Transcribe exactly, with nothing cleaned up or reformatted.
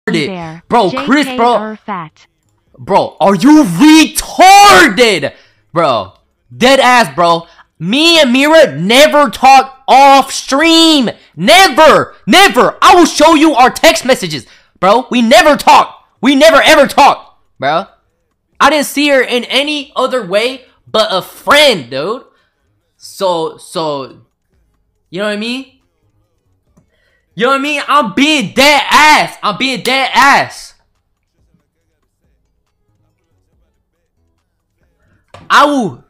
Bear. Bro, J K Chris, bro. Fat. Bro, are you retarded? Bro, dead ass, bro. Me and Mira never talk off stream. Never, never. I will show you our text messages, bro. We never talk. We never ever talk, bro. I didn't see her in any other way but a friend, dude. So, so, you know what I mean? You know what I mean? I'm being dead ass. I'm being dead ass. I will